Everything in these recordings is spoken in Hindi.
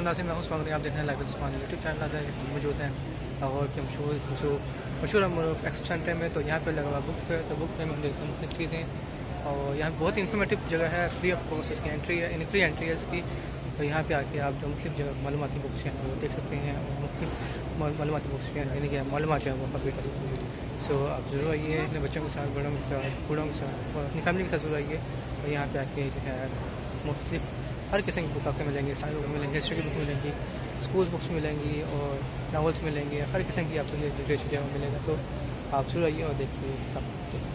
नाज़रीन, मैं उस्मान, आप देखने लाइव उस्मान यूट्यूब चैनल से मौजूद हैं लाहौर के मशहूर एक्सपो सेंटर में। तो यहाँ पे लगा हुआ बुक फेयर। तो बुक फेयर में हम देखते हैं मुख्तलिफ चीज़ें, और यहाँ बहुत इन्फॉर्मेटिव जगह है। फ्री ऑफ कॉस्ट इसकी एंट्री है, फ्री एंट्री है इसकी। तो यहाँ पे आके आप जो मुख्तलिफ जगह मालूमाती बुक्स हैं वो देख सकते हैं, और मुख्तलिफ मालूमाती बुक्स हैं यानी कि मालूमात जो है वो हासिल कर सकते हैं। सो आप ज़रूर आइए अपने बच्चों के साथ, बड़ों के साथ, बूढ़ों के साथ और अपनी फैमिली के साथ ज़रूर आइए। और यहाँ पे आके जो है मुख्तलिफ हर किस्म की बुक आपको मिलेंगी। साइंस बुक मिलेंगी, हिस्ट्री की बुक मिलेंगी, स्कूल बुक्स मिलेंगी और नावल्स मिलेंगे। हर किस्म की आपको ये लिटरेचर जो है वो मिलेगा। तो आप ज़रूर आइए और देखिए सब।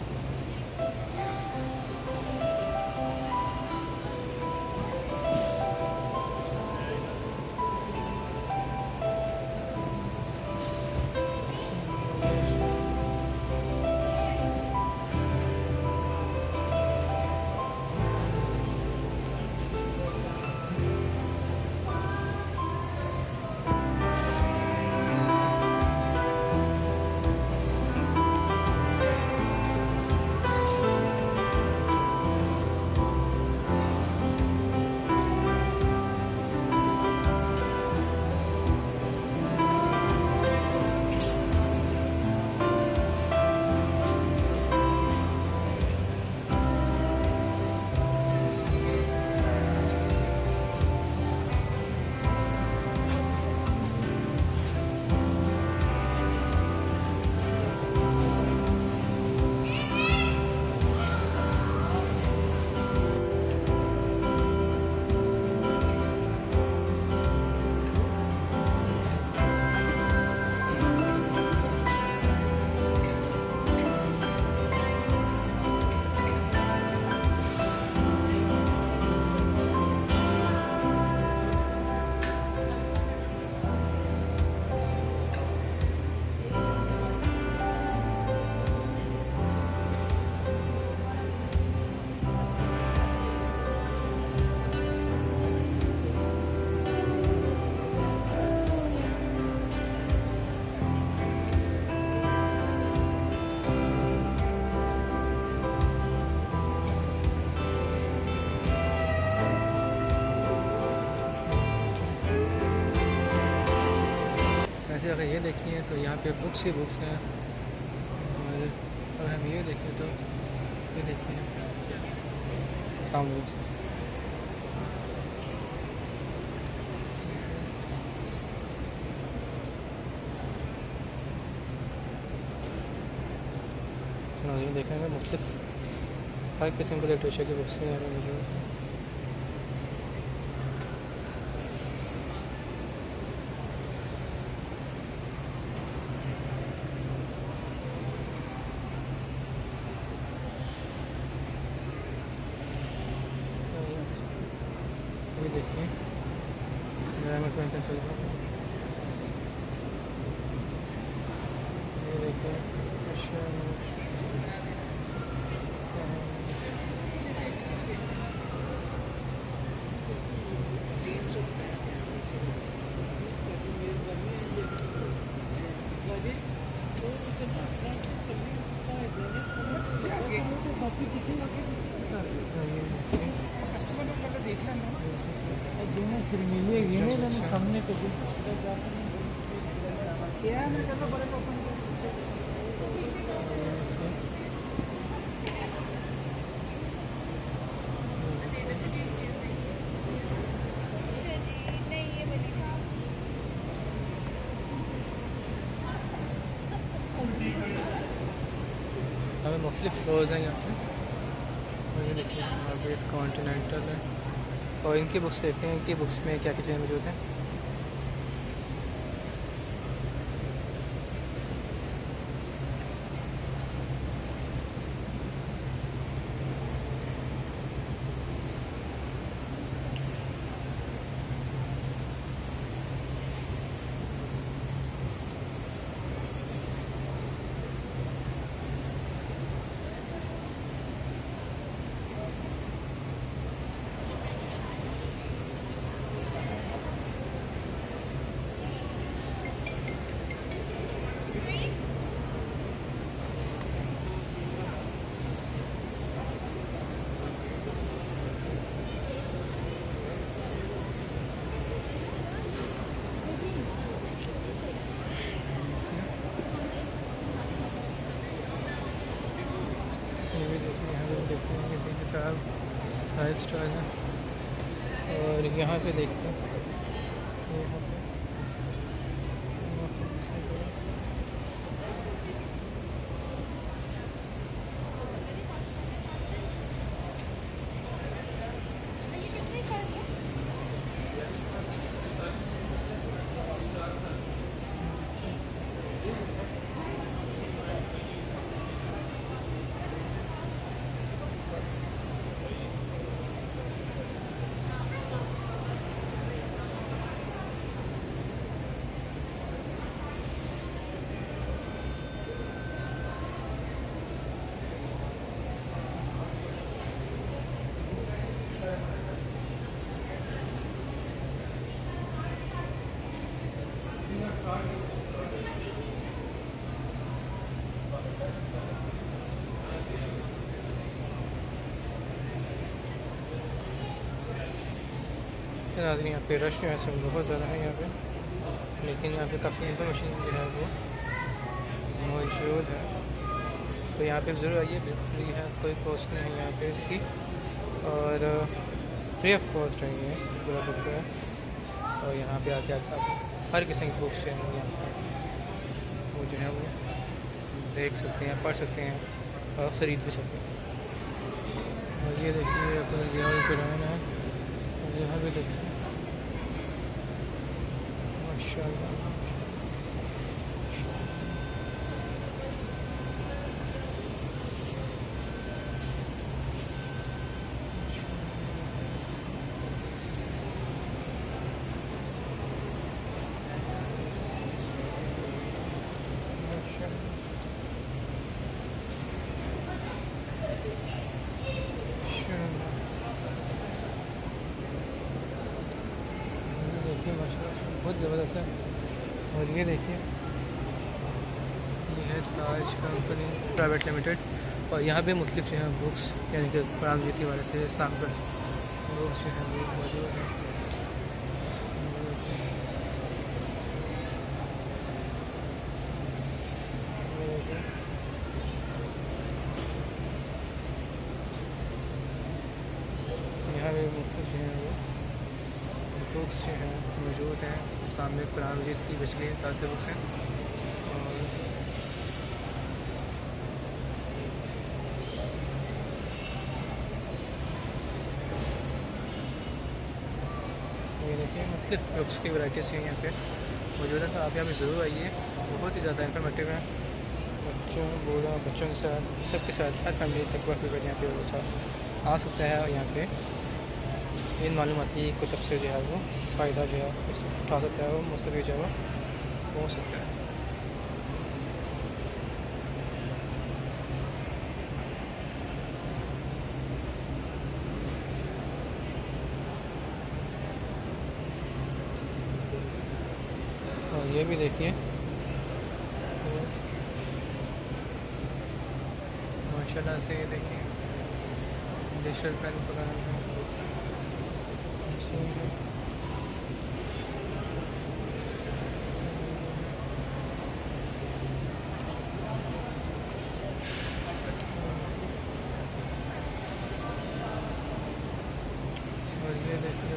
अगर ये देखिए तो यहाँ पे बुक्स ही बुक्स हैं। और अगर हम ये देखें तो ये देखिए साउंड बुक्स। तो ये देखेंगे मुख्तलिफ हर किस्म के लिटरेचर की बुक्स हैं मौजूद। ये देखिए ये देखिए सामने तो हमें मुख्तलिफ फ्लोर्स हैं यहाँ पे। और ये देखिए मार्गरेट कॉन्टिनेंटल है, और इनकी बुक्स देखते हैं इनकी बुक्स में क्या क्या चीज़ें मौजूद हैं। यहाँ पे देखते हैं, यहाँ पे यहाँ पे रश जो है सब बहुत ज़्यादा है यहाँ पे, लेकिन यहाँ पे काफ़ी इन्फॉर्मेशन जो है वो मौजूद है। तो यहाँ पे ज़रूर आइए, बिल्कुल फ्री है, कोई कॉस्ट नहीं है यहाँ पे इसकी, और फ्री ऑफ कॉस्ट है ये पूरा बुक है। और यहाँ पे आके आप हर किस्म की बुक्स जो है यहाँ पर वो जो है वो देख सकते हैं, पढ़ सकते हैं और ख़रीद भी सकते हैं। और ये देखिए अपना ज़ियाउल कुरान है, यहाँ भी देखिए माशाअल्लाह। बहुत ज़बरदस्त है। और ये देखिए ये है ताज कंपनी प्राइवेट लिमिटेड, और यहाँ पे मुख्तलिफ जो हैं बुक्स, यानी कि कुरान के वाले से इस्लाम पर बुक्स जो हैं वो मौजूद हैं। यहाँ पे मुख्तलिफ जो हैं वो बुक्स जो हैं मौजूद हैं। सामने कुरान मजीद की बिजली ताज़ा बुक्स हैं। और ये देखिए मुख्तलिफ बुक्स की वैराइटीज़ हैं यहाँ पे मौजूद हैं। तो आप यहाँ पे ज़रूर आइए, बहुत ही ज़्यादा इन्फॉर्मेटिव है। बच्चों, बूढ़ों, बच्चों के साथ, सबके साथ, हर फैमिली तक वक्त यहाँ पे वो आ सकता है। और यहाँ पे इन मालूमाती कुतब से जो है वो फ़ायदा जो है उठा सकता है, वो मुस्तफ़ी जो है वो हो सकता है। और ये भी देखिए माशाल्लाह से, ये देखिए डिजिटल पेन कुरान है। और ये देखिए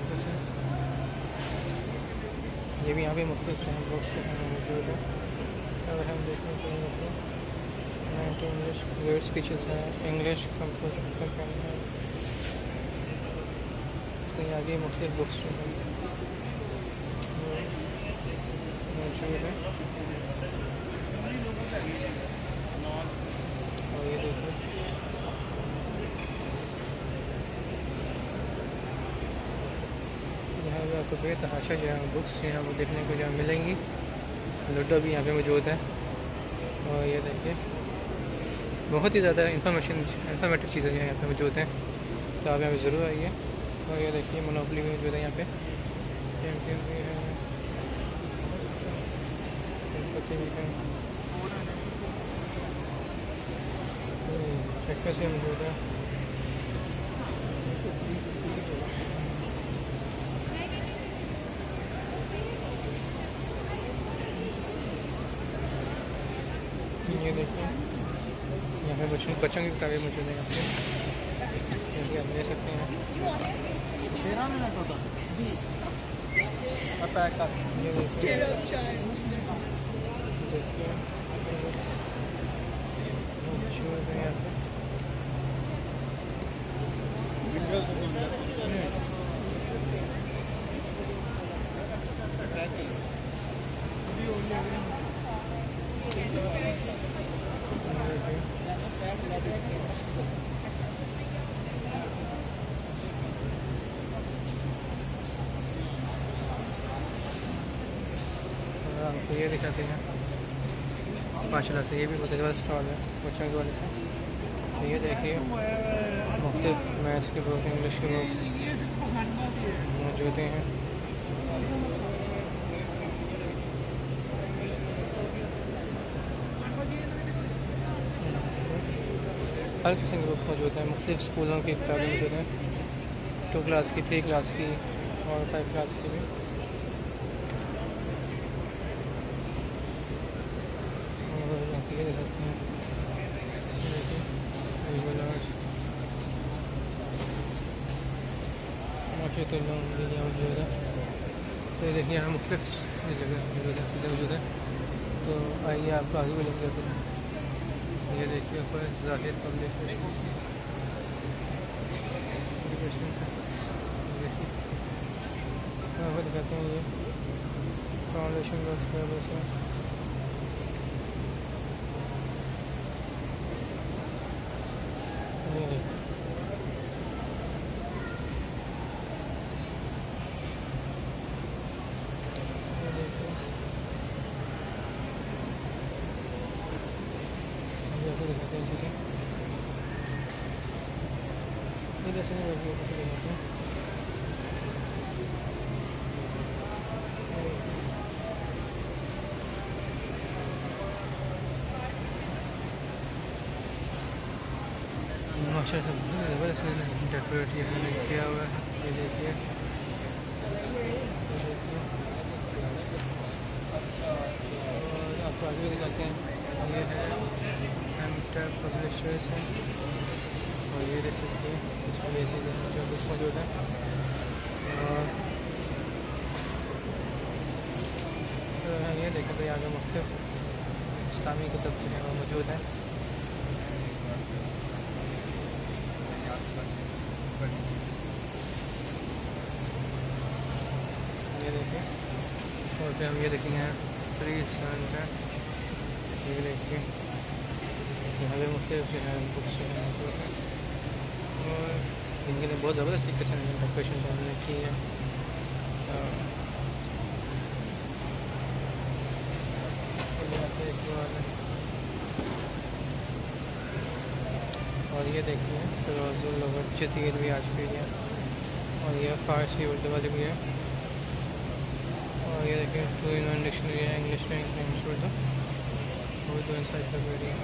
ये भी यहाँ पे मुख्तलिफ बुक्स मौजूद है। अगर हम देखें तो इंग्लिश वर्ड स्पीचेस हैं, इंग्लिश कंप्यूटर है। तो यहाँ भी मुख्तलिफ बुक्स जो हैं मौजूद है। और ये देखिए यहाँ पे आपको बेतहाशा जो है बुक्स जो हैं वो देखने को जो मिलेंगी। लूडो भी यहाँ पे मौजूद है। और ये देखिए बहुत ही ज़्यादा इंफॉर्मेटिव चीज़ें जो हैं यहाँ पे मौजूद हैं। तो आप यहाँ पे ज़रूर आइए। और ये देखिए मोनोपोली भी मौजूद है यहाँ पे, चैम्पियन भी है, भी है, एक्सप्रेस भी मौजूद है। ये देखिए यहाँ पे बच्चों की किताबें मौजूद है यहाँ पे, आप ले सकते हैं। 13 मिनट होता है जी। पैक कर देखिए आपको ये दिखाते हैं माशाल्लाह से। ये भी बहुत ज़्यादा स्टॉल है बच्चों के वाले से। तो ये देखिए मुख्तलिफ मैथ्स के बुक, इंग्लिश के बुक मौजूद हैं। हर किस्म की बुक मौजूद हैं। मुख्तलिफ स्कूलों की किताबें मौजूद हैं, 2 क्लास की, 3 क्लास की और 5 क्लास की भी। ये दिखाते हैं तो ये देखिए यहाँ मुख्तलिफ जगह मौजूद है, चीज़ें मौजूद हैं। तो आइए आपको आगे भी लेकर जाते हैं। ये देखिए ऊपर ज़ाहिर पब्लिकेशन है। देखिए यहाँ पर दिखाते हैं ये फाउंडेशन बॉक्स है। दिखाते हैं चीज़ें इधर से नहीं बैठिए, इधर से दिखाते हैं। माशाल्लाह बहुत ज़बरदस्त डेकोरेट यहाँ किया हुआ है। ये देखिए और आपको आगे दिखाते हैं। ये है पब्लिशर्स हैं और ये देख सकते हैं इसमें ऐसे जो कुछ मौजूद है। और ये देखें तो आगे मुख्तलिफ इस्लामी कुतुब जो है वो मौजूद है। ये देखिए और फिर हम ये देखेंगे 3 सन्स हैं। ये देखिए यहाँ पे मुख्तलिफ जो है बुक्स जो है मौजूद है और इनके लिए बहुत ज़बरदस्त तरीके से डेकोरेशन जो हमने की है। और ये देखिए जदीद भी आज भी है और ये फ़ारसी उर्दू वाली भी है। और ये देखिए 2-in-1 डिक्शनरी है, इंग्लिश में इंग्लिश उर्दू एनसाइक्लोपीडिया।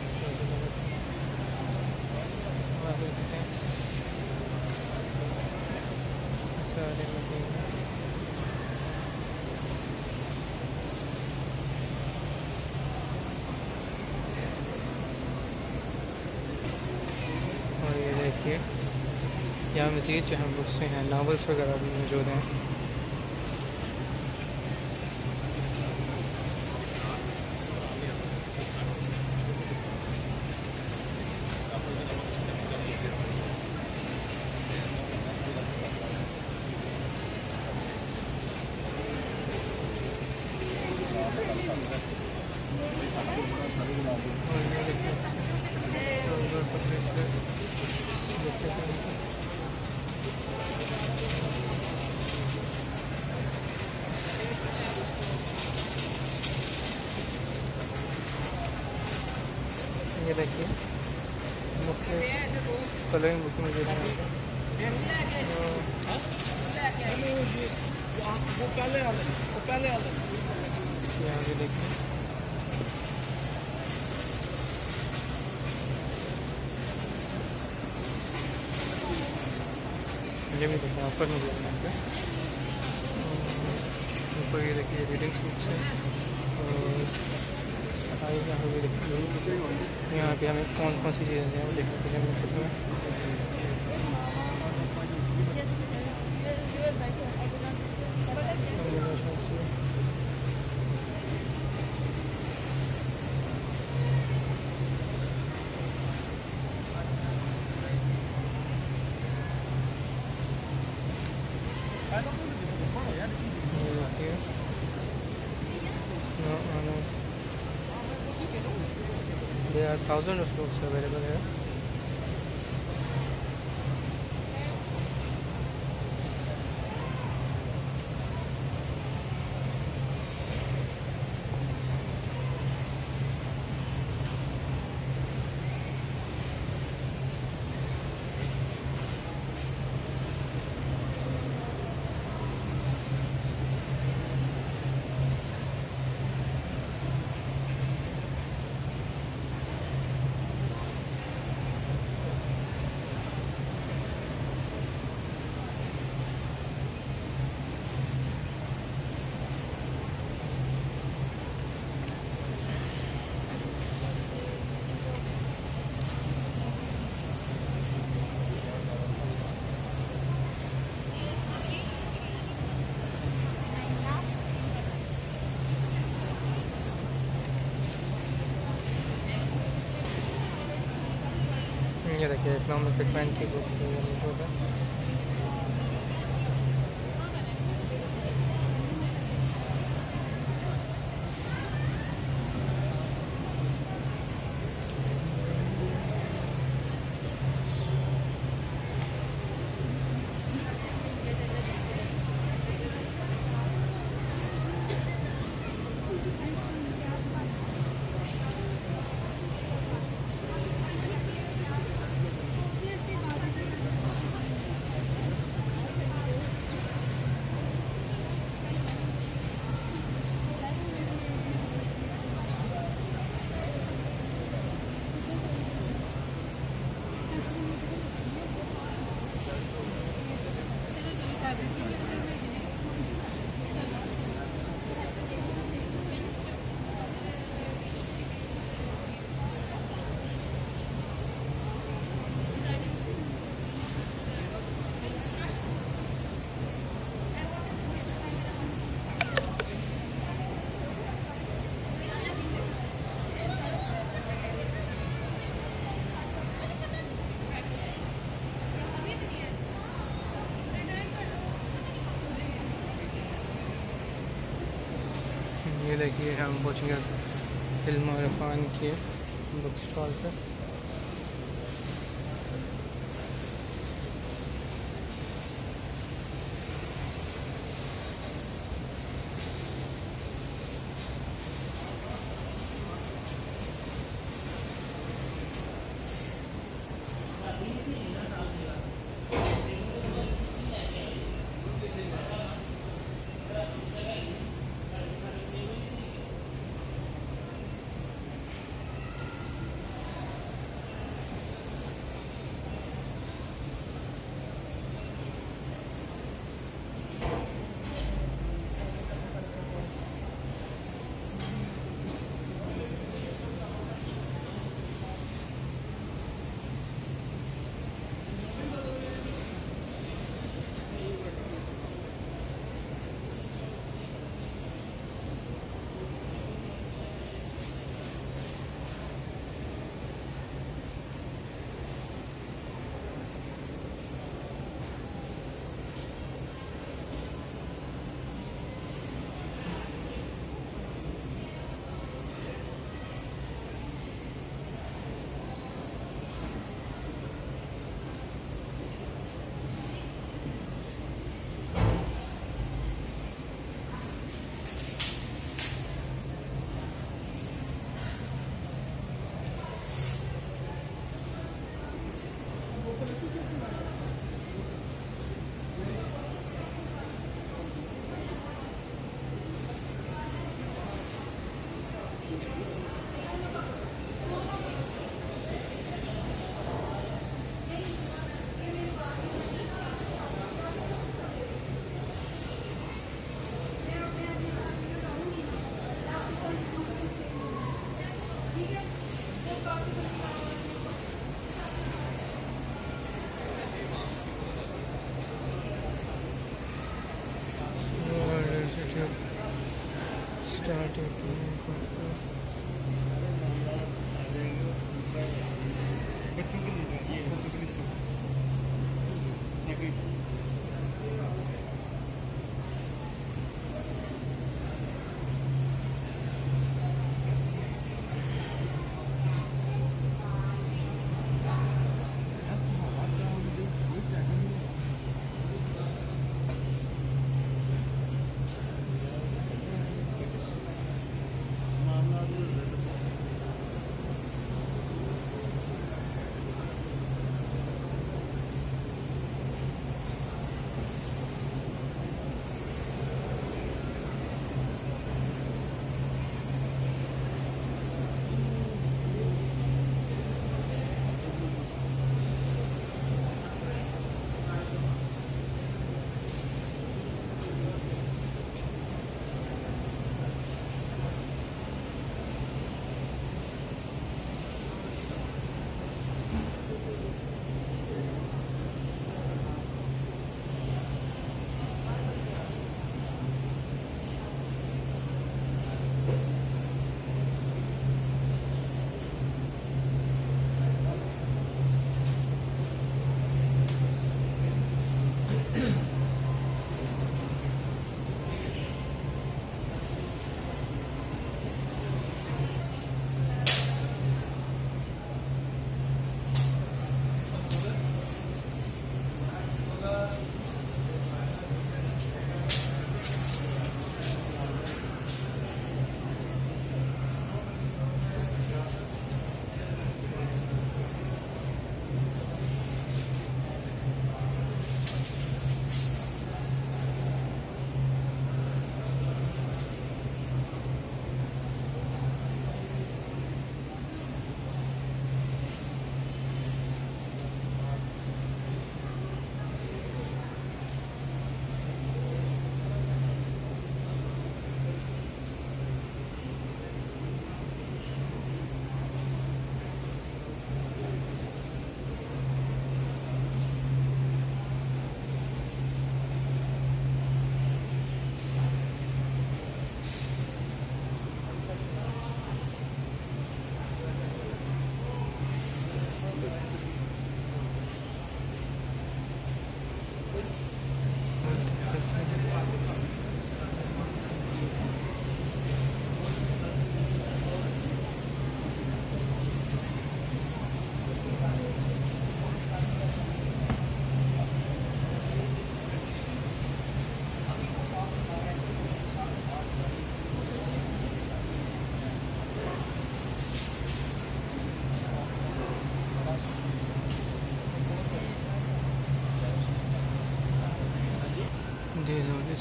और ये देखिए यहाँ मज़ीद जो है बुक्स हैं, नावल्स वगैरह भी मौजूद हैं। ये देखिए मुख्तलिफ कलरिंग बुक में जो है यहाँ पे देखिए ये भी देखिए ऑफर में दिया यहाँ पे। ऊपर ये देखिए रीडिंग्स बुक्स हैं और यहाँ पे देखिए यहाँ पे हमें कौन कौन सी चीज़ें हैं वो देखने के लिए मिल सकती हैं। here. No. There are thousands of books available here. ये देखिए इकोनॉमिक ट्रीटमेंट की बुक मौजूद है। ये देखिए हम पहुँच गए फिल्म और इरफान के बुक स्टॉल पर।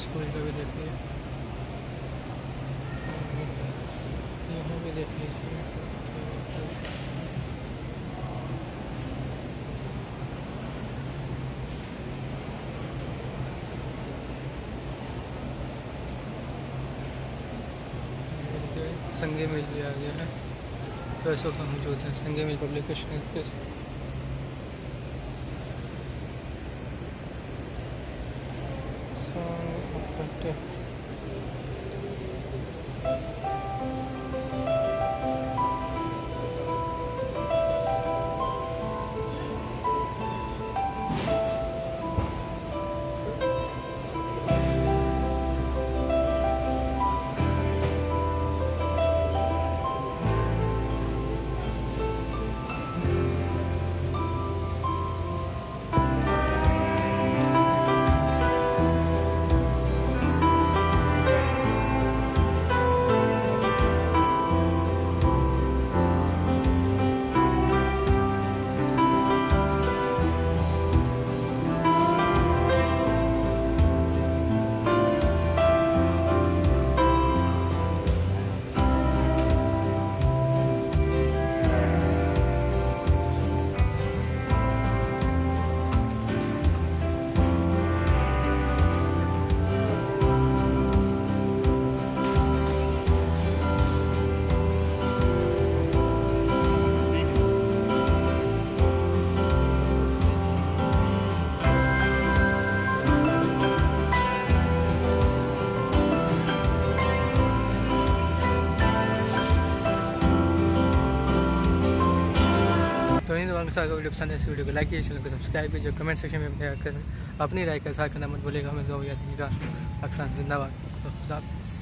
स्कूल का भी देख लीजिए, यहाँ भी देख लीजिए। संगे मिल भी आ गया है, तो ऐसा मौजूद है संगे मिल पब्लिकेशन के। तो इन दोनों के साथ वीडियो पसंद है, इस वीडियो को लाइक कीजिए, चैनल को सब्सक्राइब कीजिए, कमेंट सेक्शन में बताया करें अपनी राय का साथ करना मत भूलिएगा। हमें दो याद का अक्सर जिंदाबाद।